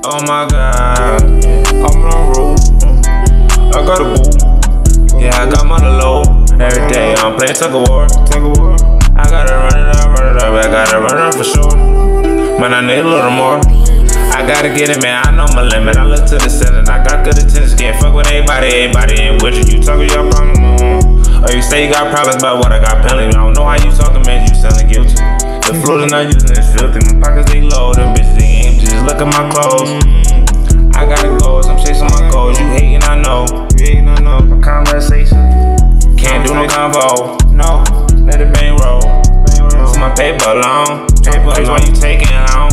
Oh my God, I'm on the road. I got a boo. Yeah, I got money low. Every day I'm playing tug of war. I gotta run it up. I gotta run it up for sure. Man, I need a little more. I gotta get it, man. I know my limit. I look to the ceiling. I got good attention. Can't fuck with anybody ain't with you. You talking your problem on. Or you say you got problems about what I got penalty. I don't know how you talking, man. You sounding guilty. The floors are not using this filthy. My pockets they low. Them bitches they ain't. Just look at my clothes. I got goals. I'm chasing my goals. You hating, I know. My conversation can't do no convo. No, let it bang roll. So my paper long. Why you taking long?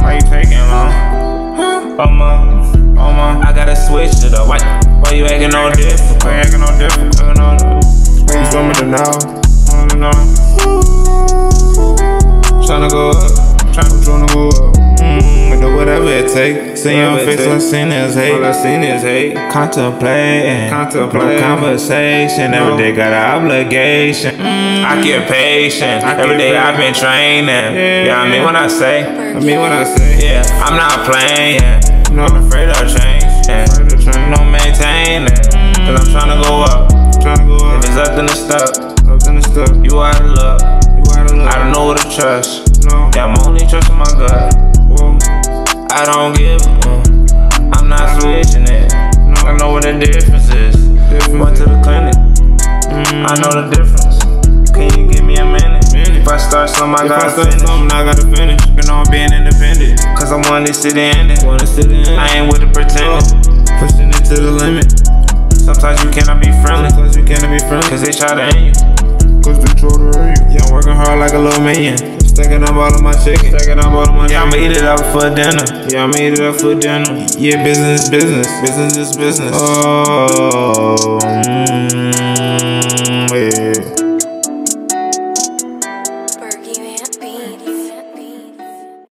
Oh my, I gotta switch it up. Why you acting no different? You want me to know? Tryna go up. Do whatever it take. See your face, all I seen is hate. Contemplate. No conversation. Every day got an obligation. I get patient. Every day I've been training. Yeah, I mean when I say. Yeah, I'm not playing. I'm afraid of change. No maintaining. Cause I'm tryna go up. If it's up, then it's stuck. You out of luck. I don't know what to trust. Yeah, I'm only trusting my gut. I don't give I'm not switching it. I know what the difference is. Went to the clinic. I know the difference. Can you give me a minute? If I start something, I gotta finish. You know I'm being independent. Cause I want this shit to end it. I ain't with the pretending. Pushing it to the limit. Sometimes you cannot be friendly. Cause they try to end you. Yeah, I'm working hard like a little minion. Stacking up all of my chicken. Yeah, I'ma eat it up for dinner. Yeah, business is business. Oh.